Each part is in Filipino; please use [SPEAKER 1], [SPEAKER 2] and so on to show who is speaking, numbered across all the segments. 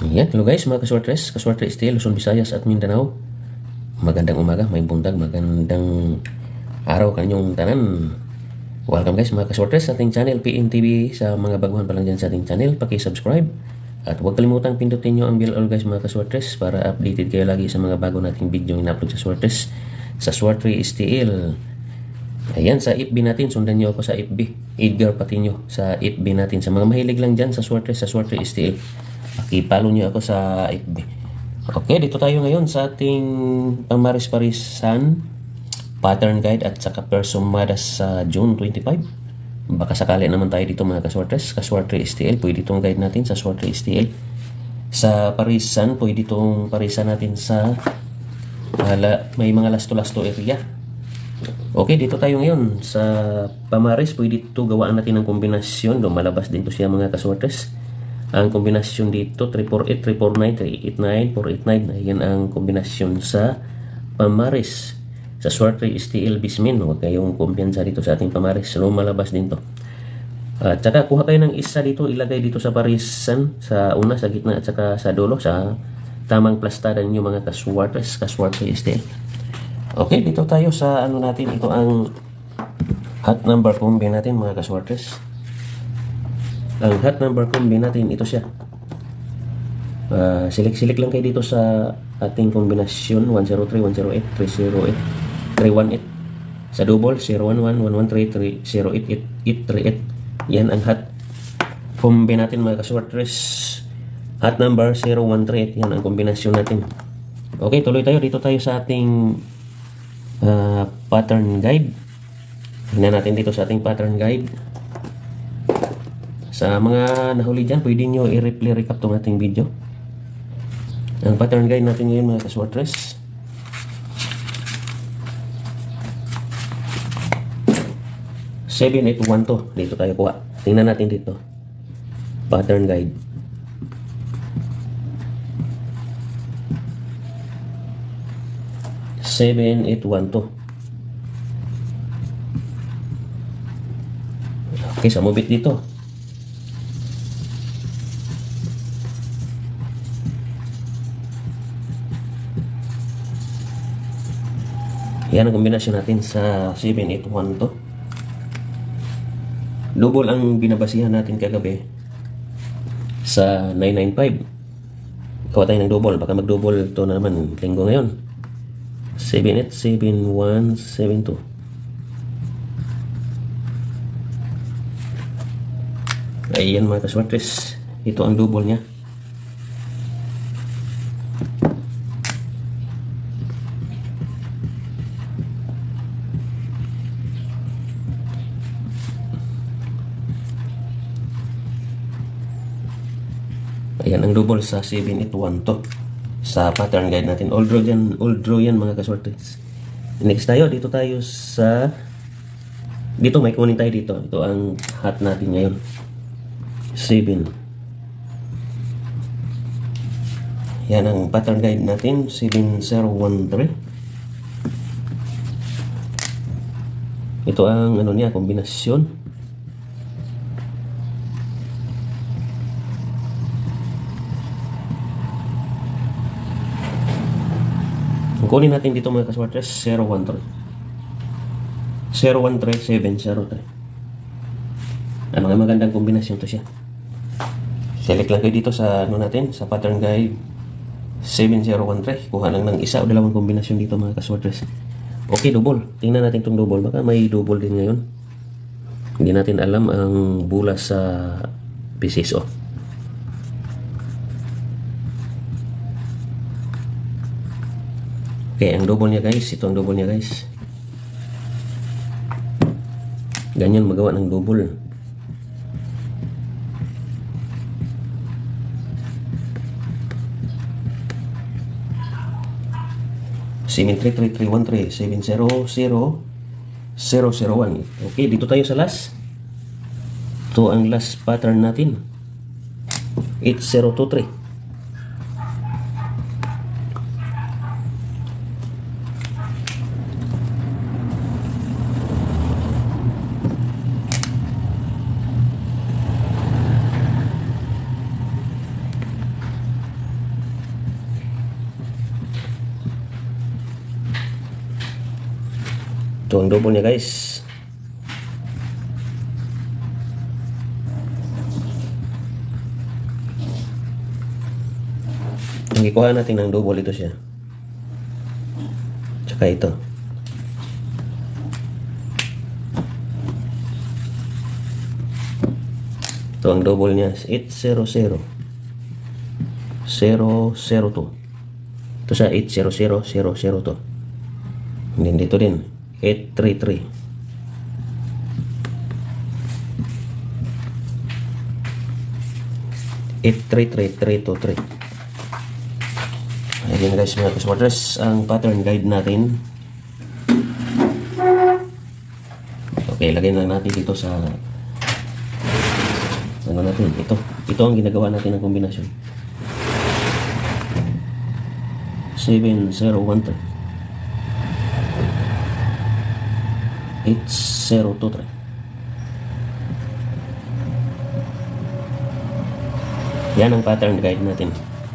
[SPEAKER 1] Yan, hello guys, mga kaswerte STL, Luzon, Visayas at Mindanao. Magandang umaga, may buntag, magandang araw kanyong tanan. Welcome guys, mga kaswerte sa ating channel PNTV. Sa mga baguhan pa lang dyan sa ating channel, paki-subscribe. At huwag kalimutang pindutin nyo ang bell all guys, mga kaswerte, para updated kayo lagi sa mga bago nating video na upload sa Swertres, sa Swerte STL. Ayan, sa FB natin, sundan nyo ako sa FB. Edgar Patinho sa FB natin. Sa mga mahilig lang dyan sa Swerte STL, pakipalo nyo ako sa FB. Okay, dito tayo ngayon sa ating pamaris-parisan pattern guide at saka persumada sa June 25. Baka sakali naman tayo dito mga kaswertes. Kaswerte STL, pwede itong guide natin sa Swerte STL. Sa parisan, pwede itong parisan natin sa may mga lasto-lasto area. Okay, dito tayo ngayon sa pamaris. Pwede ito gawaan natin ng kombinasyon. Lumalabas din ito siya mga kaswertes. Ang kombinasyon dito 348, 349, 389, 489. Ayan ang kombinasyon sa pamaris. Sa Swerte STL Bismin, huwag kayong kumpiyansa dito sa ating pamaris. Lumalabas din to. At saka kuha kayo ng isa dito, ilagay dito sa parisan, sa una, sa gitna at saka sa dulo, sa tamang plastadan nyo mga Swerte STL. Okay, dito tayo sa ano natin. Ito ang hot number combi natin mga kaswertes. Ang hot number combi natin, ito siya. Select lang kayo dito sa ating kombinasyon 103, 108, 308, 318. Sa double 011, 113, 088, 838. Yan ang hot combi natin mga kaswertes. Hot number 0138. Yan ang kombinasyon natin. Okay, tuloy tayo. Dito tayo sa ating pattern guide. Tingnan natin dito sa ating pattern guide. Sa mga nahuli dyan, pwede nyo i-replay recap itong ating video. Ang pattern guide natin ngayon mga kaswertres. Seven, 8, 1, 2. Dito tayo kuha. Tingnan natin dito. Pattern guide. Seven, 8, 1, 2. Okay, sa mubit dito. Yan ang kombinasyon natin sa 7812. Double ang binabasihan natin kagabi sa 995. Kuha tayo ng double. Baka mag-double to na naman linggo ngayon. 787172. Ayan mga kaswertes. Ito ang double niya. Ayan ang double sa 7812 sa pattern guide natin. Old draw yan mga kaswertes. Next tayo, dito tayo sa may kunin tayo dito. Ito ang hot natin ngayon. 7. Yan ang pattern guide natin. 7013. Ito ang ano niya, kombinasyon. Kunin natin dito mga kaswertes 013. 013703. Ang mga magandang kombinasyon to siya. Select lang kayo dito sa ano natin, sa pattern guide 7013. Kuha lang ng isa o dalawang kombinasyon dito mga kaswertes. Okay, double. Tingnan natin itong double. Baka may double din ngayon. Hindi natin alam ang bulas sa PCSO. Okay, ang double niya guys. Ito ang double niya guys. Ganyan magawa ng double. Symmetry 3313 700001. Okay, dito tayo sa last. Ito ang last pattern natin. 8023. Ito ang double niya guys. Ang ikuha natin ng double ito siya. Tsaka ito. Ito ang double niya. 800 002. Ito sa 800 002. And then dito din 833. Ayan guys mga ka-smarters, ang pattern guide natin. Okay, lagay na natin dito sa ano natin. Ito ang ginagawa natin ng kombinasyon. 7013 8023. Yan ang pattern guide natin.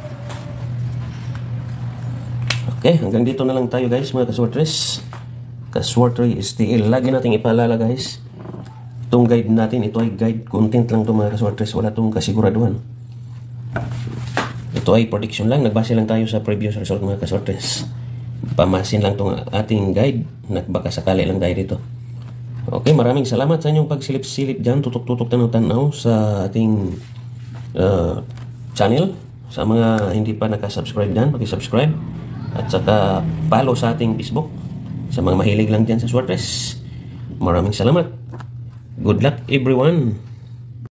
[SPEAKER 1] Okay, hanggang dito na lang tayo guys mga ka-swartres. Ka-swartry STL. Lagi nating ipaalala guys, itong guide natin, ito ay guide content lang ito mga ka-swartres. Wala itong kasiguraduhan. Ito ay prediction lang. Nagbase lang tayo sa previous result mga ka-swartres. Pamasin lang itong ating guide. Nagbaka sakali lang tayo dito. Okay, maraming salamat sa inyong pagsilip-silip dyan. Tutok-tutok tanaw sa ating channel. Sa mga hindi pa nakasubscribe dyan, pag-subscribe. At saka follow sa ating Facebook. Sa mga mahilig lang dyan sa swartres. Maraming salamat. Good luck everyone.